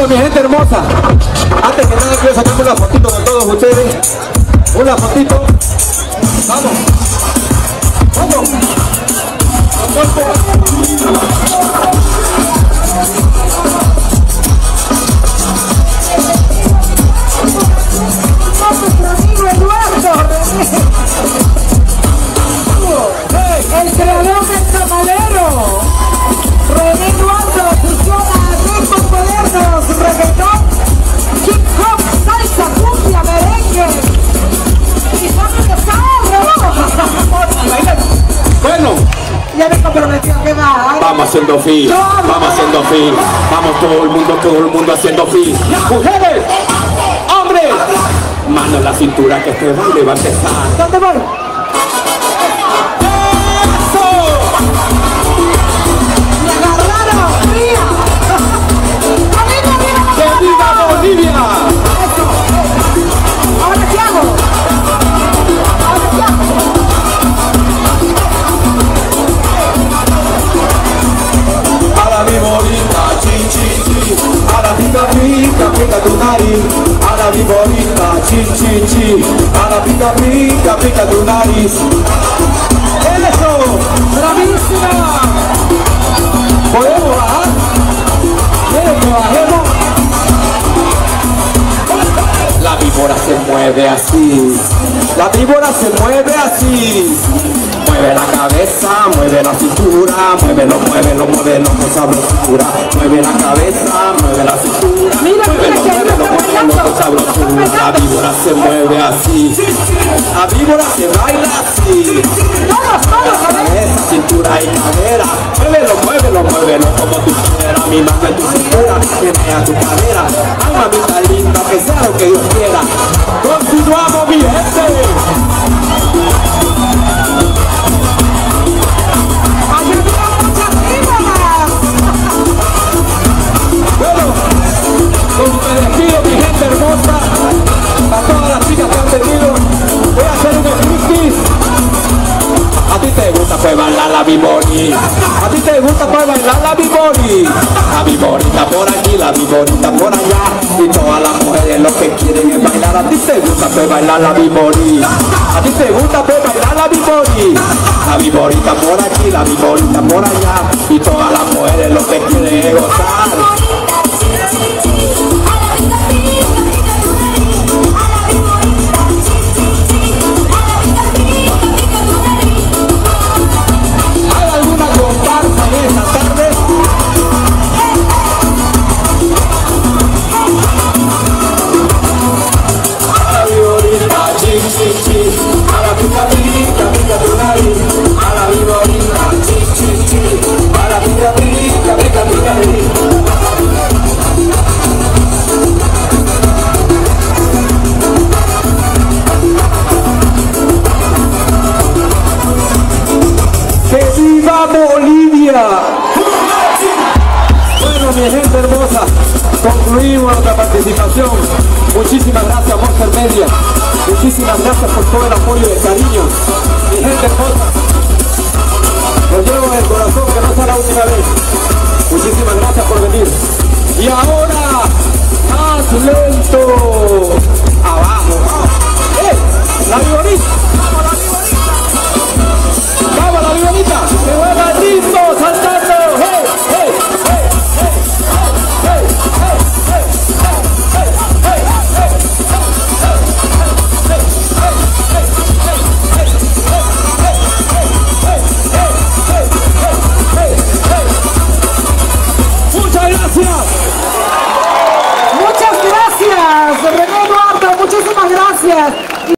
Bueno, mi gente hermosa, antes que nada quiero sacarme una fotito con todos ustedes. Una fotito. Vamos. Vamos. El creador del tamalero, René Eduardo, fusiona ritmos modernos, reggaetón, hip hop, salsa, cumbia, merengue y son de Bueno, ya me comprometió que va. vamos haciendo fil, vamos haciendo fil, vamos todo el mundo haciendo fil. Mujeres, hombres, mano en la cintura que este baile va a empezar. ¿Dónde voy? ¡Bolivia! ¿Ahora qué hago? A la viborita, chi, chi, chi. A la pica, pica, pica tu nariz. A la viborita, chi, chi, chi. A la pica, pica, pica tu nariz. ¡Eso! ¡Bravísima! ¿Podemos bajar? ¿Quieren que bajemos? La víbora se mueve así, la víbora se mueve así. Mueve la cabeza, mueve la cintura, muévelo con sabrosura. Mueve la cabeza, mueve la cintura, muévelo con sabrosura. La víbora se mueve así, la víbora se baila así. Cabeza, cintura y cadera, muévelo como tú quieras. Mi mano en tu cintura, menea tu cadera. Ay, mamita linda, que sea lo que Dios quiera. Continuamos, mi gente. Bueno, como me despido, mi gente hermosa, para todas las chicas que han venido, voy a hacer un striptease. A ti te gusta pues bailar la bibori, a ti te gusta pues bailar la bibori. La biborita por aquí, la biborita por allá, y todas las mujeres lo que quieren es bailar. A ti te gusta pues bailar la bibori, a ti te gusta pues bailar la bibori. La biborita por aquí, la biborita por allá, y todas las mujeres lo que quieren es gozar. Bolivia. Bueno, mi gente hermosa, concluimos nuestra participación. Muchísimas gracias, Monster Media. Muchísimas gracias por todo el apoyo y el cariño. Mi gente hermosa, los llevo en el corazón, que no sea la última vez. Muchísimas gracias por venir. Y ahora, más lento. Abajo. La viborita. Vamos, la viborita. Se juega el ritmo, saltando. Hey, hey, hey, hey, hey, hey, hey, hey, hey, hey. Muchas gracias. Muchas gracias, René Eduardo, muchísimas gracias.